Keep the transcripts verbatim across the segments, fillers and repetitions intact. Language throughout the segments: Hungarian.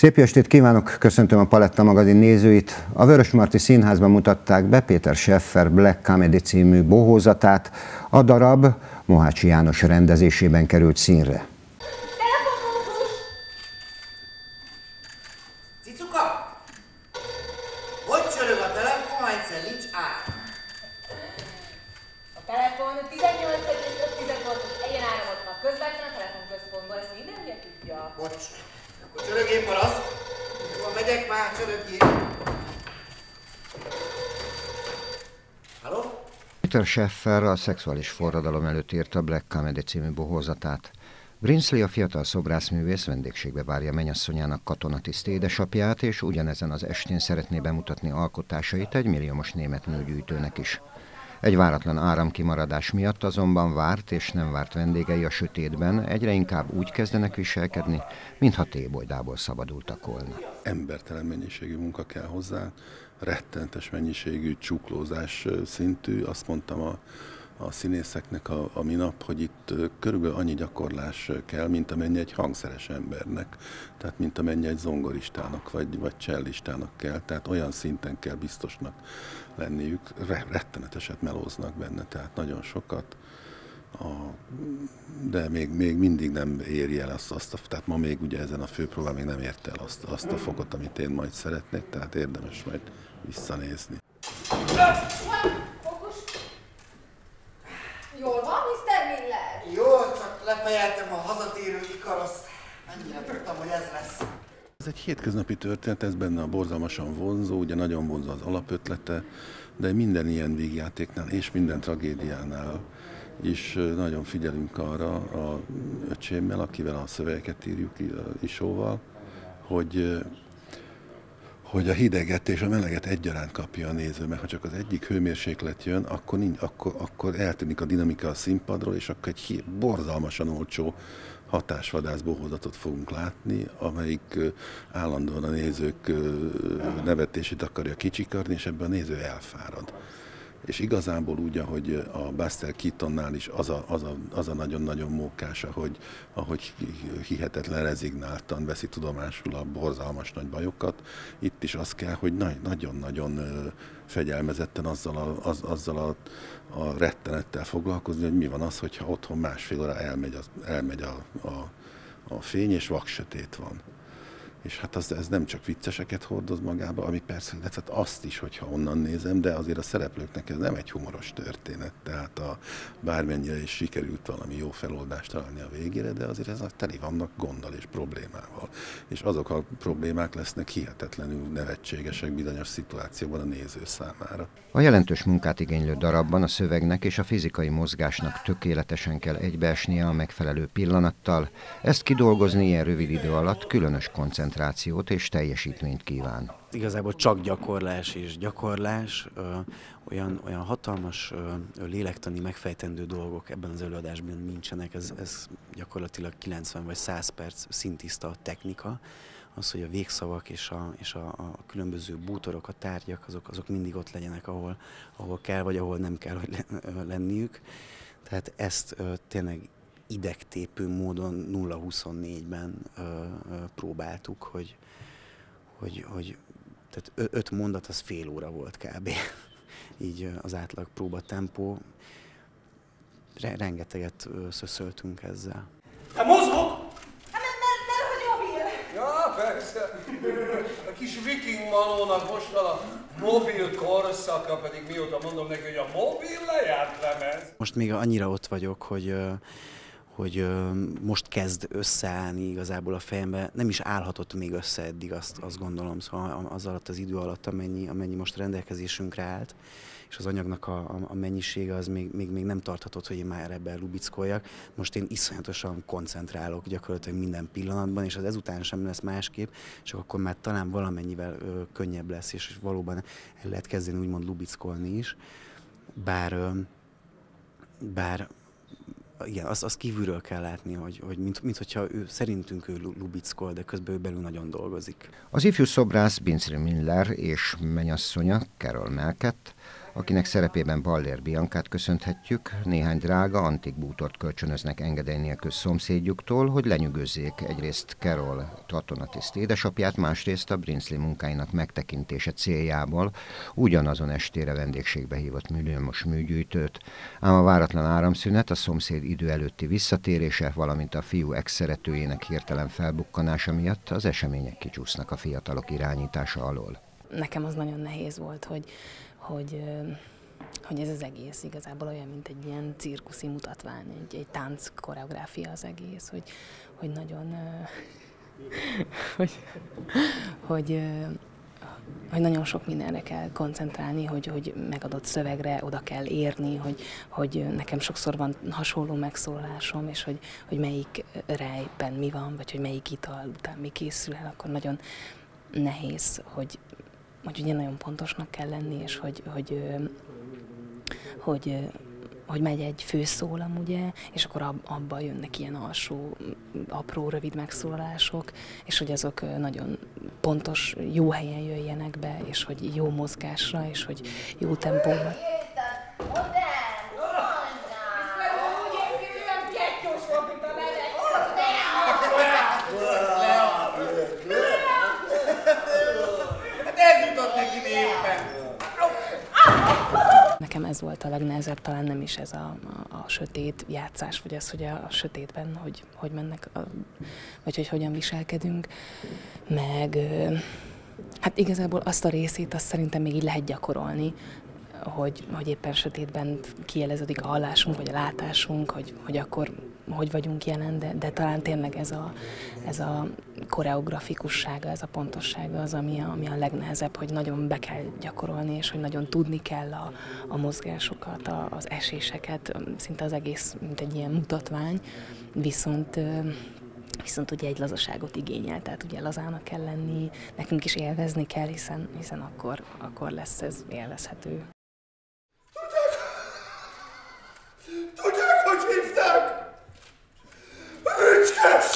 Szép estét kívánok, köszöntöm a Paletta magazin nézőit. A Vörösmarty Színházban mutatták be Peter Shaffer Black Comedy című bohózatát. A darab Mohácsi János rendezésében került színre. Cicuka! Hogy csörög a telefon, ha egyszer nincs ár? A telefon tizennyolc egész öt pontos egyenáramot kap közvetlen a telefonközpontból, ezt mindenki tudja. Bocs, akkor csörögjél paraszt. Hova megyek már, csörögjél. Halló? Peter Shaffer a szexuális forradalom előtt írta Black Comedy című bohózatát. Brinsley, a fiatal szobrászművész vendégségbe várja mennyasszonyának katonatiszt édesapját, és ugyanezen az estén szeretné bemutatni alkotásait egy milliómos német nőgyűjtőnek is. Egy váratlan áramkimaradás miatt azonban várt és nem várt vendégei a sötétben egyre inkább úgy kezdenek viselkedni, mintha tébolydából szabadultak volna. Embertelen mennyiségű munka kell hozzá, rettenetes mennyiségű csuklózás szintű, azt mondtam a, a színészeknek a, a minap, hogy itt körülbelül annyi gyakorlás kell, mint amennyi egy hangszeres embernek, tehát mint amennyi egy zongoristának vagy, vagy cellistának kell, tehát olyan szinten kell biztosnak lenniük, retteneteset melóznak benne, tehát nagyon sokat, a, de még, még mindig nem éri el azt, azt a, tehát ma még ugye ezen a főpróbán még nem érte el azt, azt a fokot, amit én majd szeretnék, tehát érdemes majd visszanézni. Jól van, miszter Miller? Jó, csak lefejeltem a hazatérő Ikaroszt. Annyira tudtam, hogy ez lesz. Ez egy hétköznapi történet, ez benne a borzalmasan vonzó, ugye nagyon vonzó az alapötlete, de minden ilyen vígjátéknál és minden tragédiánál is nagyon figyelünk arra a öcsémmel, akivel a szövegeket írjuk, Isóval, hogy, hogy a hideget és a meleget egyaránt kapja a néző, mert ha csak az egyik hőmérséklet jön, akkor, nincs, akkor, akkor eltűnik a dinamika a színpadról, és akkor egy borzalmasan olcsó hatásvadász bohózatot fogunk látni, amelyik állandóan a nézők nevetését akarja kicsikarni, és ebben a néző elfárad. És igazából úgy, ahogy a Buster Keatonnál is az a, az a, az a nagyon-nagyon mókás, ahogy, ahogy hihetetlen rezignáltan veszi tudomásul a borzalmas nagy bajokat, itt is az kell, hogy nagyon-nagyon fegyelmezetten azzal a, az, azzal a, a rettenettel foglalkozni, hogy mi van az, hogyha otthon másfél óra elmegy, az, elmegy a, a, a fény, és vaksötét van. És hát az, ez nem csak vicceseket hordoz magába, ami persze, de hát azt is, hogyha onnan nézem, de azért a szereplőknek ez nem egy humoros történet, tehát a, bármennyire is sikerült valami jó feloldást találni a végére, de azért ez a teli vannak gonddal és problémával. És azok a problémák lesznek hihetetlenül nevetségesek bizonyos szituációban a néző számára. A jelentős munkát igénylő darabban a szövegnek és a fizikai mozgásnak tökéletesen kell egybeesnie a megfelelő pillanattal. Ezt kidolgozni ilyen rövid idő alatt különös koncentrációt és teljesítményt kíván. Igazából csak gyakorlás és gyakorlás, ö, olyan, olyan hatalmas ö, lélektani megfejtendő dolgok ebben az előadásban nincsenek. Ez, ez gyakorlatilag kilencven vagy száz perc szintiszta technika. Az, hogy a végszavak és a, és a, a különböző bútorok, a tárgyak, azok, azok mindig ott legyenek, ahol, ahol kell, vagy ahol nem kell, hogy lenniük. Tehát ezt ö, tényleg idegtépő módon nulla huszonnégyben ö, ö, próbáltuk, hogy, hogy, hogy tehát öt mondat az fél óra volt kb. Így az átlag próbatempó. Rengeteget szöszöltünk ezzel. Te mozog! Hát mert, mert hogy mobil! Ja, persze. A kis viking malónak most van a mobil korszaka, pedig mióta mondom neki, hogy a mobil lejárt lemez. Most még annyira ott vagyok, hogy hogy most kezd összeállni igazából a fejembe. Nem is állhatott még össze eddig, azt, azt gondolom, szóval az alatt az idő alatt, amennyi, amennyi most rendelkezésünkre állt, és az anyagnak a, a, a mennyisége az még, még, még nem tarthatott, hogy én már ebben lubickoljak. Most én iszonyatosan koncentrálok gyakorlatilag minden pillanatban, és az ezután sem lesz másképp, csak akkor már talán valamennyivel ö, könnyebb lesz, és valóban el lehet kezdeni úgymond lubickolni is. Bár, ö, bár igen, azt, azt kívülről kell látni, hogy, hogy mint, mint hogyha ő, szerintünk ő lubickol, de közben ő belül nagyon dolgozik. Az ifjú szobrász Brinsley Miller és mennyasszonya Carol Melkett akinek szerepében Ballér Biancát köszönhetjük, néhány drága antik bútort kölcsönöznek engedély nélkül szomszédjuktól, hogy lenyűgözzék egyrészt Carol katonatiszt édesapját, másrészt a Brinsley munkáinak megtekintése céljából ugyanazon estére vendégségbe hívott milliómos műgyűjtőt, ám a váratlan áramszünet, a szomszéd idő előtti visszatérése, valamint a fiú ex-szeretőjének hirtelen felbukkanása miatt az események kicsúsznak a fiatalok irányítása alól. Nekem az nagyon nehéz volt, hogy, hogy, hogy ez az egész igazából olyan, mint egy ilyen cirkuszi mutatvány, egy, egy tánc koreográfia az egész, hogy, hogy nagyon, hogy, hogy, hogy nagyon sok mindenre kell koncentrálni, hogy, hogy megadott szövegre oda kell érni, hogy, hogy nekem sokszor van hasonló megszólalásom, és hogy, hogy melyik rejben mi van, vagy hogy melyik ital után mi készül el, akkor nagyon nehéz, hogy hogy ugye nagyon pontosnak kell lenni, és hogy, hogy, hogy, hogy megy egy főszólam, ugye, és akkor ab, abba jönnek ilyen alsó, apró, rövid megszólalások, és hogy azok nagyon pontos, jó helyen jöjjenek be, és hogy jó mozgásra, és hogy jó tempóban. Nekem ez volt a legnehezebb, talán nem is ez a, a, a sötét játszás, vagy az, hogy a, a sötétben, hogy, hogy mennek, a, vagy hogy hogyan viselkedünk, meg hát igazából azt a részét azt szerintem még így lehet gyakorolni, hogy, hogy éppen sötétben kieleződik a hallásunk, vagy a látásunk, hogy, hogy akkor hogy vagyunk jelen, de, de talán tényleg ez a, ez a koreografikussága, ez a pontossága az, ami a, ami a legnehezebb, hogy nagyon be kell gyakorolni, és hogy nagyon tudni kell a, a mozgásokat, a, az eséseket, szinte az egész, mint egy ilyen mutatvány, viszont Viszont ugye egy lazaságot igényel, tehát ugye lazának kell lenni, nekünk is élvezni kell, hiszen, hiszen akkor, akkor lesz ez élvezhető. Tudják, hogy hívták? Rücskes!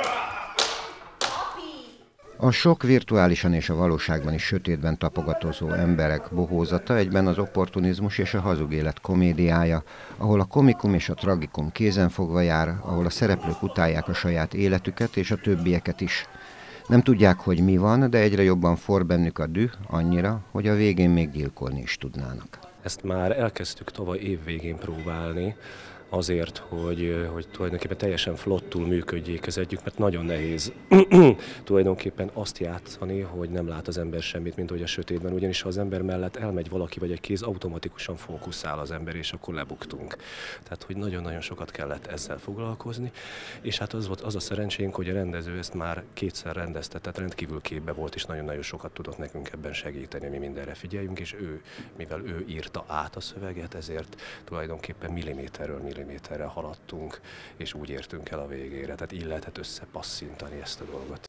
A sok virtuálisan és a valóságban is sötétben tapogatózó emberek bohózata egyben az opportunizmus és a hazug élet komédiája, ahol a komikum és a tragikum kézenfogva jár, ahol a szereplők utálják a saját életüket és a többieket is. Nem tudják, hogy mi van, de egyre jobban for bennük a düh, annyira, hogy a végén még gyilkolni is tudnának. Ezt már elkezdtük tavaly év végén próbálni, azért, hogy, hogy tulajdonképpen teljesen flottul működjék ez együtt, mert nagyon nehéz tulajdonképpen azt játszani, hogy nem lát az ember semmit, mint hogy a sötétben, ugyanis ha az ember mellett elmegy valaki vagy egy kéz, automatikusan fókuszál az ember, és akkor lebuktunk. Tehát, hogy nagyon-nagyon sokat kellett ezzel foglalkozni, és hát az volt az a szerencsénk, hogy a rendező ezt már kétszer rendezte, tehát rendkívül képbe volt, és nagyon-nagyon sokat tudott nekünk ebben segíteni, mi mindenre figyeljünk, és ő, mivel ő írta át a szöveget, ezért tulajdonképpen milliméterről milliméterre haladtunk, és úgy értünk el a végére. Tehát így lehetett összepasszintani ezt a dolgot.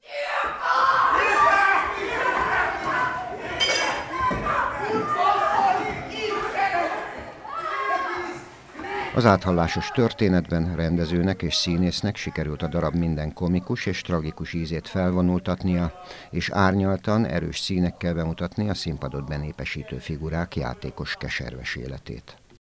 Az áthallásos történetben rendezőnek és színésznek sikerült a darab minden komikus és tragikus ízét felvonultatnia, és árnyaltan, erős színekkel bemutatni a színpadot benépesítő figurák játékos keserves életét.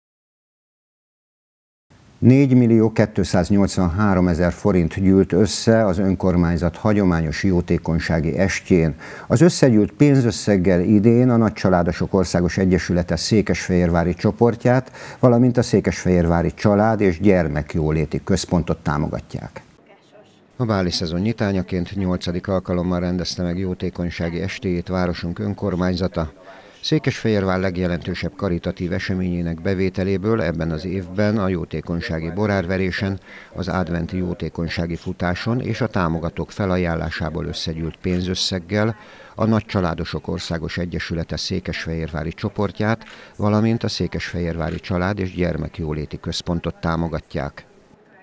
négymillió kétszáznyolcvanháromezer forint gyűlt össze az önkormányzat hagyományos jótékonysági estjén. Az összegyűlt pénzösszeggel idén a Nagycsaládosok Országos Egyesülete székesfehérvári csoportját, valamint a Székesfehérvári Család- és Gyermekjóléti Központot támogatják. A báli szezon nyitányaként nyolcadik alkalommal rendezte meg jótékonysági estéjét városunk önkormányzata. Székesfehérvár legjelentősebb karitatív eseményének bevételéből ebben az évben a jótékonysági borárverésen, az adventi jótékonysági futáson és a támogatók felajánlásából összegyűlt pénzösszeggel a Nagycsaládosok Országos Egyesülete székesfehérvári csoportját, valamint a Székesfehérvári Család- és Gyermekjóléti Központot támogatják.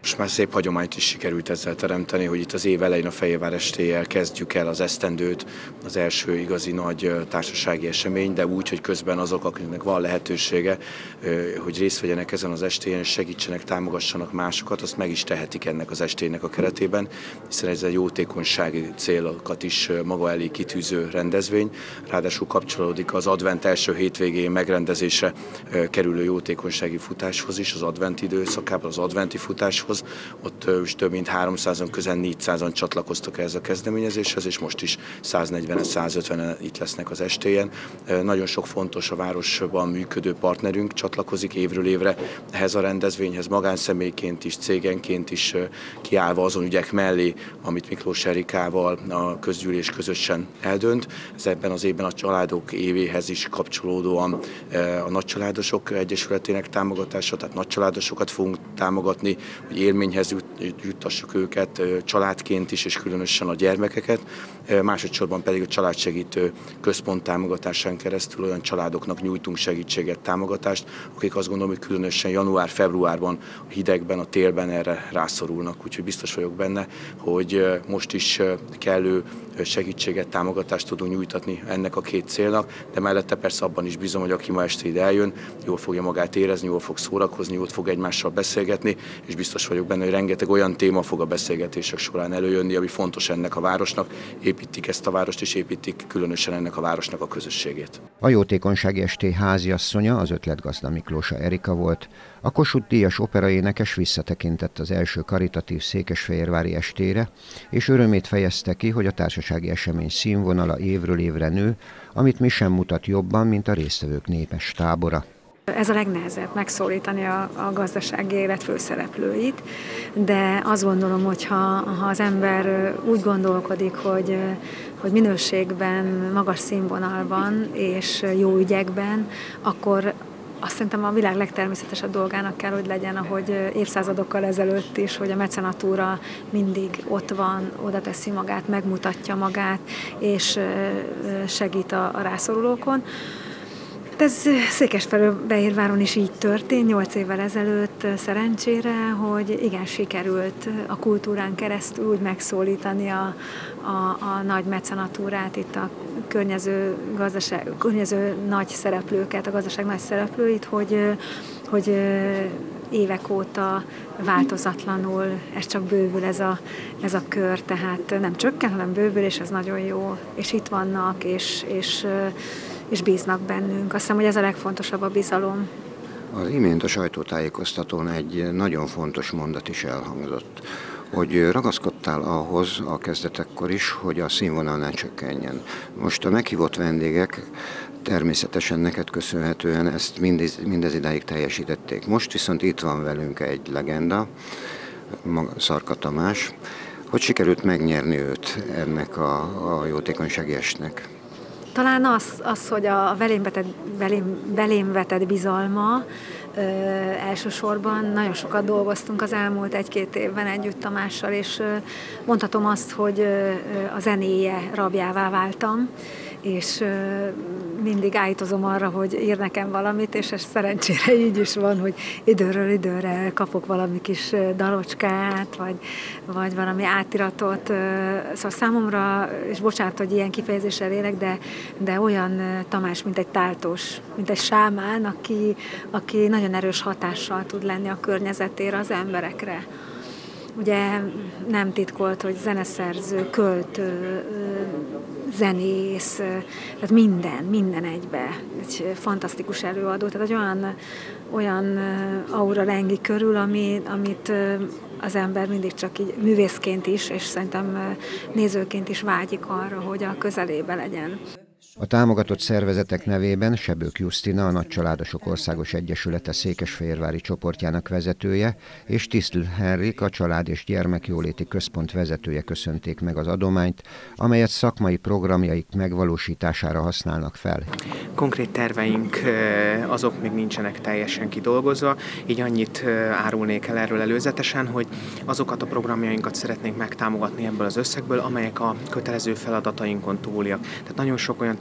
Most már szép hagyományt is sikerült ezzel teremteni, hogy itt az év elején a Fehérvár estéjével kezdjük el az esztendőt, az első igazi nagy társasági esemény, de úgy, hogy közben azok, akiknek van lehetősége, hogy részt vegyenek ezen az estén, és segítsenek, támogassanak másokat, azt meg is tehetik ennek az estének a keretében, hiszen ez egy jótékonysági célokat is maga elé kitűző rendezvény, ráadásul kapcsolódik az advent első hétvégén megrendezésre kerülő jótékonysági futáshoz is, az advent időszakában, az adventi futáshoz. Ott is több mint háromszázan, közel négyszázan csatlakoztak ehhez a kezdeményezéshez, és most is száznegyvenen, százötvenen itt lesznek az estéjen. Nagyon sok fontos a városban működő partnerünk csatlakozik évről évre ehhez a rendezvényhez, magánszemélyként is, cégenként is kiállva azon ügyek mellé, amit Miklós Erikával a közgyűlés közösen eldönt. Ez ebben az évben a családok évéhez is kapcsolódóan a Nagycsaládosok Egyesületének támogatása, tehát nagycsaládosokat fogunk támogatni, hogy élményhez juttassuk őket családként is, és különösen a gyermekeket. Másodszorban pedig a családsegítő központ támogatásán keresztül olyan családoknak nyújtunk segítséget, támogatást, akik azt gondolom, hogy különösen január-februárban, a hidegben, a télben erre rászorulnak. Úgyhogy biztos vagyok benne, hogy most is kellő segítséget, támogatást tudunk nyújtatni ennek a két célnak, de mellette persze abban is bízom, hogy aki ma este ide eljön, jól fogja magát érezni, jól fog szórakozni, jól fog egymással beszélgetni, és biztos vagyok benne, hogy rengeteg olyan téma fog a beszélgetések során előjönni, ami fontos ennek a városnak, építik ezt a várost, és építik különösen ennek a városnak a közösségét. A jótékonysági esté háziasszonya az ötletgazda Miklósa Erika volt. A Kossuth-díjas operaénekes visszatekintett az első karitatív székesfehérvári estére, és örömét fejezte ki, hogy a társasági esemény színvonala évről évre nő, amit mi sem mutat jobban, mint a résztvevők népes tábora. Ez a legnehezebb, megszólítani a, a gazdasági élet főszereplőit, de azt gondolom, hogy ha, ha az ember úgy gondolkodik, hogy, hogy minőségben, magas színvonalban és jó ügyekben, akkor azt szerintem a világ legtermészetesebb dolgának kell, hogy legyen, ahogy évszázadokkal ezelőtt is, hogy a mecenatúra mindig ott van, oda teszi magát, megmutatja magát, és segít a, a rászorulókon. Ez Székesfehérváron is így történt, nyolc évvel ezelőtt szerencsére, hogy igen, sikerült a kultúrán keresztül úgy megszólítani a, a, a nagy mecenatúrát, itt a környező, gazdaság, környező nagy szereplőket, a gazdaság nagy szereplőit, hogy, hogy évek óta változatlanul, ez csak bővül ez a, ez a kör, tehát nem csökken, hanem bővül, és ez nagyon jó, és itt vannak, és, és és bíznak bennünk. Azt hiszem, hogy ez a legfontosabb, a bizalom. Az imént a sajtótájékoztatón egy nagyon fontos mondat is elhangzott, hogy ragaszkodtál ahhoz a kezdetekkor is, hogy a színvonal ne csökkenjen. Most a meghívott vendégek természetesen neked köszönhetően ezt mindez, mindez idáig teljesítették. Most viszont itt van velünk egy legenda, Szarka Tamás. Hogy sikerült megnyerni őt ennek a, a jótékonysági estnek? Talán az, az hogy a velém vetett, velém, velém vetett bizalma ö, elsősorban. Nagyon sokat dolgoztunk az elmúlt egy-két évben együtt Tamással, és ö, mondhatom azt, hogy ö, a zenéje rabjává váltam, és ö, mindig állítozom arra, hogy ír nekem valamit, és ez szerencsére így is van, hogy időről időre kapok valami kis dalocskát, vagy, vagy valami átiratot. Szóval számomra, és bocsánat, hogy ilyen kifejezéssel élek, de, de olyan Tamás, mint egy táltos, mint egy sámán, aki, aki nagyon erős hatással tud lenni a környezetére, az emberekre. Ugye nem titkolt, hogy zeneszerző, költő, zenész, tehát minden, minden egybe. Egy fantasztikus előadó, tehát egy olyan, olyan aura lengi körül, ami, amit az ember mindig csak így művészként is, és szerintem nézőként is vágyik arra, hogy a közelébe legyen. A támogatott szervezetek nevében Sebők Jusztina, a Nagycsaládosok Országos Egyesülete székesfehérvári csoportjának vezetője, és Tisztl Henrik, a Család és Gyermekjóléti Központ vezetője köszönték meg az adományt, amelyet szakmai programjaik megvalósítására használnak fel. Konkrét terveink azok még nincsenek teljesen kidolgozva, így annyit árulnék el erről előzetesen, hogy azokat a programjainkat szeretnénk megtámogatni ebből az összegből, amelyek a kötelező feladatainkon túliak. Tehát nagyon sok olyan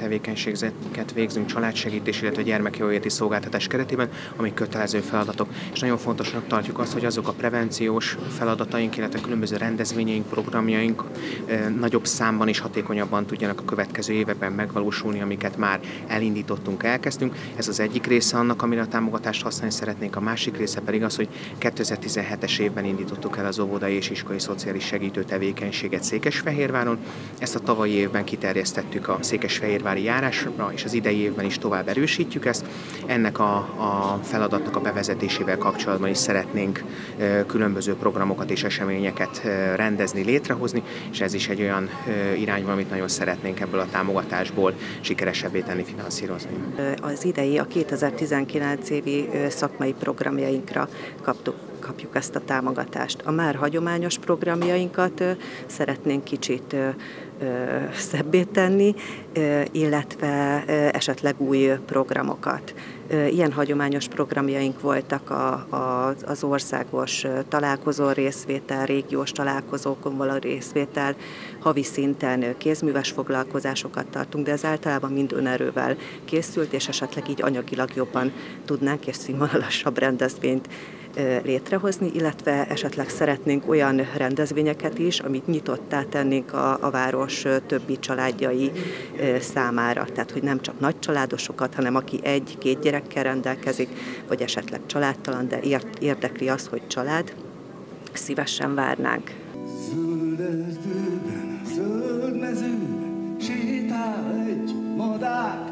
tevékenységeket végzünk családsegítés, illetve gyermekjóléti szolgáltatás keretében, amik kötelező feladatok. És nagyon fontosnak tartjuk azt, hogy azok a prevenciós feladataink, illetve különböző rendezvényeink, programjaink nagyobb számban és hatékonyabban tudjanak a következő években megvalósulni, amiket már elindítottunk, elkezdtünk. Ez az egyik része annak, amire a támogatást használni szeretnénk, a másik része pedig az, hogy kétezer-tizenhetes évben indítottuk el az óvodai és iskolai szociális segítő tevékenységet Székesfehérváron. Ezt a tavalyi évben kiterjesztettük a székesfehérvári járásra, és az idei évben is tovább erősítjük ezt. Ennek a, a feladatnak a bevezetésével kapcsolatban is szeretnénk különböző programokat és eseményeket rendezni, létrehozni, és ez is egy olyan irányba, amit nagyon szeretnénk ebből a támogatásból sikeresebbé tenni, finanszírozni. Az idei, a kétezer-tizenkilenc évi szakmai programjainkra kaptuk kapjuk ezt a támogatást. A már hagyományos programjainkat szeretnénk kicsit szebbé tenni, illetve esetleg új programokat. Ilyen hagyományos programjaink voltak a, a, az országos találkozó részvétel, régiós találkozókon való részvétel, havi szinten kézműves foglalkozásokat tartunk, de ez általában mind önerővel készült, és esetleg így anyagilag jobban tudnánk és színvonalasabb rendezvényt létrehozni, illetve esetleg szeretnénk olyan rendezvényeket is, amit nyitottá tennénk a, a város többi családjai számára. Tehát, hogy nem csak nagy családosokat, hanem aki egy-két gyerekkel rendelkezik, vagy esetleg családtalan, de érdekli az, hogy család, szívesen várnánk. Zöld erdőben, zöld mezőben sétál egy madár,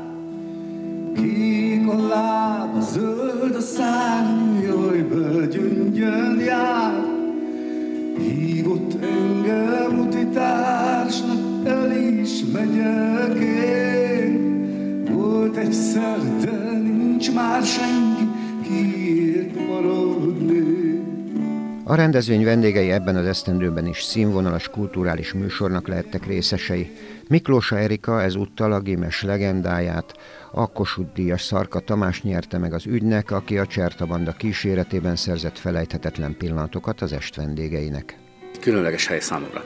kék a lába, zöld a szárny, jaj, begyöngyön jár. Hívott engem utitársnak, el is megyek én. Volt egyszer, de nincs már senki, kiért maradni. A rendezvény vendégei ebben az esztendőben is színvonalas kulturális műsornak lehettek részesei. Miklósa Erika ezúttal a Gimes legendáját, a Kossuth-díjas Szarka Tamás nyerte meg az ügynek, aki a Cserta Banda kíséretében szerzett felejthetetlen pillanatokat az est vendégeinek. Különleges hely számomra.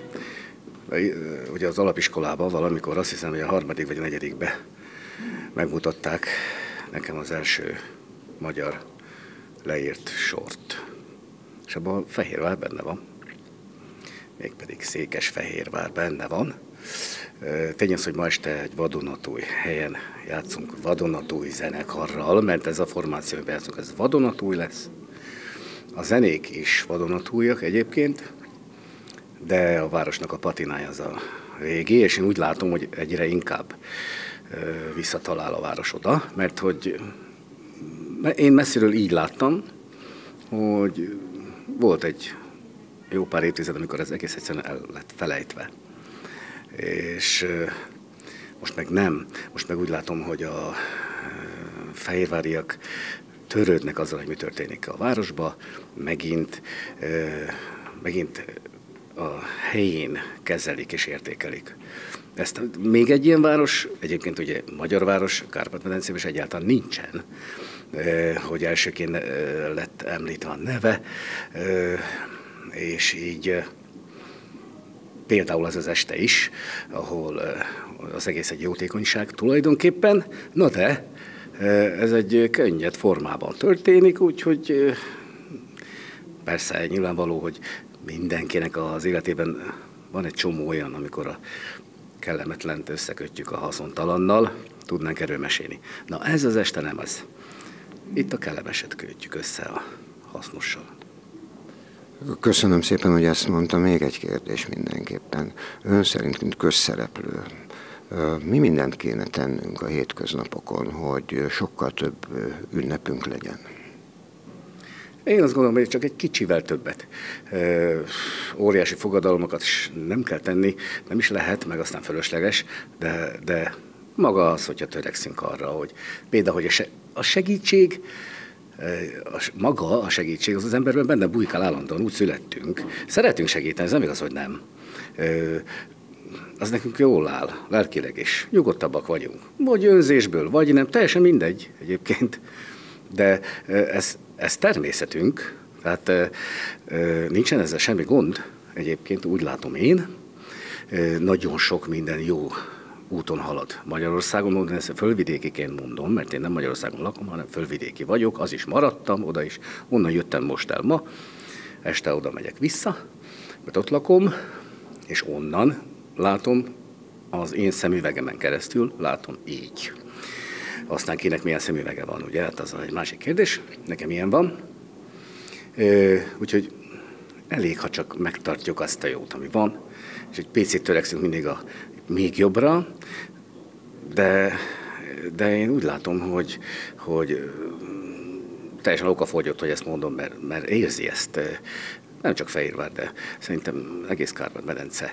Ugye az alapiskolában valamikor, azt hiszem, hogy a harmadik vagy a negyedikbe megmutatták nekem az első magyar leírt sort. És abban Fehérvár benne van. Mégpedig Székesfehérvár benne van. Tény az, hogy ma este egy vadonatúj helyen játszunk vadonatúj zenekarral, mert ez a formáció, hogy játszunk, ez vadonatúj lesz. A zenék is vadonatújak egyébként, de a városnak a patinája az a régi, és én úgy látom, hogy egyre inkább visszatalál a város oda, mert hogy én messziről így láttam, hogy volt egy jó pár évtized, amikor ez egész egyszerűen el lett felejtve. És most meg nem. Most meg úgy látom, hogy a fehérváriak törődnek azzal, hogy mi történik a városba, megint, megint a helyén kezelik és értékelik. Ezt még egy ilyen város, egyébként ugye magyar város, Kárpát-medencében is egyáltalán nincsen, hogy elsőként lett említve a neve, és így például az az este is, ahol az egész egy jótékonyság tulajdonképpen, na de ez egy könnyed formában történik, úgyhogy persze nyilvánvaló, hogy mindenkinek az életében van egy csomó olyan, amikor a kellemetlent összekötjük a haszontalannal, tudnánk erről mesélni. Na ez az este nem az. Itt a kellemeset kötjük össze a hasznossal. Köszönöm szépen, hogy ezt mondta. Még egy kérdés mindenképpen. Ön szerint, mint közszereplő, mi mindent kéne tennünk a hétköznapokon, hogy sokkal több ünnepünk legyen? Én azt gondolom, hogy csak egy kicsivel többet. Óriási fogadalmakat is nem kell tenni, nem is lehet, meg aztán fölösleges, de, de maga az, hogyha törekszünk arra, hogy például, hogy a segítség, a, maga a segítség, az az emberben benne bujkál állandóan, úgy születtünk. Szeretünk segíteni, ez nem igaz, hogy nem. Az nekünk jól áll, lelkileg is. Nyugodtabbak vagyunk. Vagy önzésből, vagy nem, teljesen mindegy egyébként. De ez, ez természetünk, tehát nincsen ezzel semmi gond, egyébként úgy látom én. Nagyon sok minden jó úton halad Magyarországon, de ezt fölvidékiként mondom, mert én nem Magyarországon lakom, hanem fölvidéki vagyok, az is maradtam, oda is, onnan jöttem most el ma, este oda megyek vissza, mert ott lakom, és onnan látom, az én szemüvegemen keresztül látom így. Aztán kinek milyen szemüvege van, ugye, hát az egy másik kérdés, nekem ilyen van. Úgyhogy elég, ha csak megtartjuk azt a jót, ami van, és egy picit törekszünk mindig a még jobbra, de, de én úgy látom, hogy, hogy teljesen okafogyott, hogy ezt mondom, mert, mert érzi ezt, nem csak Fehérvár, de szerintem egész Kárpát-medence.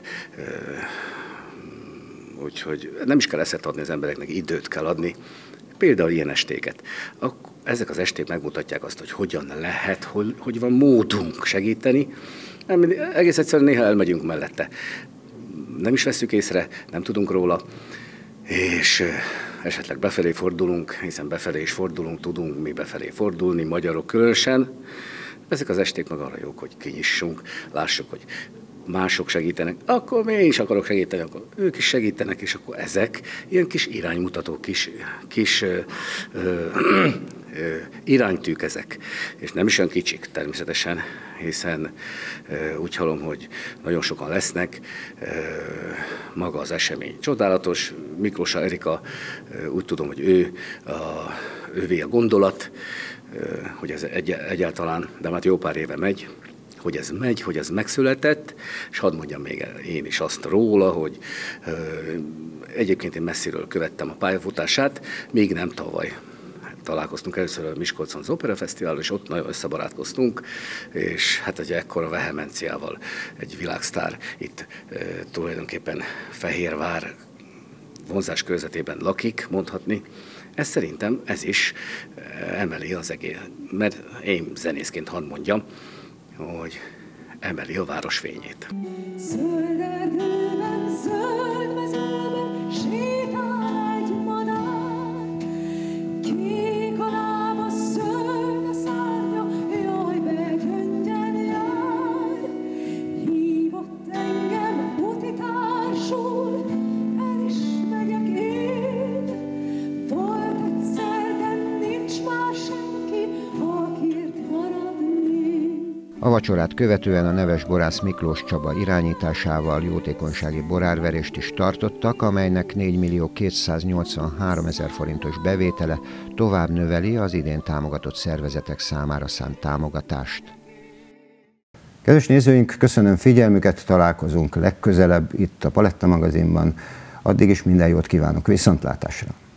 Úgyhogy nem is kell eszet adni az embereknek, időt kell adni, például ilyen estéket. Ezek az esték megmutatják azt, hogy hogyan lehet, hogy, hogy van módunk segíteni. Egész egyszerűen néha elmegyünk mellette. Nem is veszük észre, nem tudunk róla, és esetleg befelé fordulunk, hiszen befelé is fordulunk, tudunk mi befelé fordulni, magyarok különösen. Ezek az esték meg arra jók, hogy kinyissunk, lássuk, hogy mások segítenek, akkor én is akarok segíteni, akkor ők is segítenek, és akkor ezek ilyen kis iránymutató, kis, kis ö, ö, ö, iránytűk ezek, és nem is olyan kicsik természetesen, hiszen ö, úgy hallom, hogy nagyon sokan lesznek, ö, maga az esemény csodálatos, Miklós Erika, ö, úgy tudom, hogy ő, a, ővé a gondolat, ö, hogy ez egy, egyáltalán, de már jó pár éve megy, hogy ez megy, hogy ez megszületett, és hadd mondjam még én is azt róla, hogy ö, egyébként én messziről követtem a pályafutását, még nem tavaly. Találkoztunk először a Miskolcon az Opera Fesztiválon, és ott nagyon összebarátkoztunk, és hát egy ekkora vehemenciával egy világsztár itt ö, tulajdonképpen Fehérvár vonzás körzetében lakik, mondhatni. Ez szerintem ez is emeli az egész, mert én zenészként hadd mondjam, hogy emeli a város fényét. Zöld erdőben, zöld mezőben sétál egy madár, kék a lába, zöld a szárnya, jaj, begyöngyen jár. Hívott engem utitársul, el is megyek én. Volt egyszer, de nincs már senki, akiért maradni. A vacsorát követően a neves borász Miklós Csaba irányításával jótékonysági borárverést is tartottak, amelynek négymillió kétszáznyolcvanháromezer forintos bevétele tovább növeli az idén támogatott szervezetek számára szánt támogatást. Kedves nézőink, köszönöm figyelmüket, találkozunk legközelebb itt a Paletta magazinban. Addig is minden jót kívánok, viszontlátásra!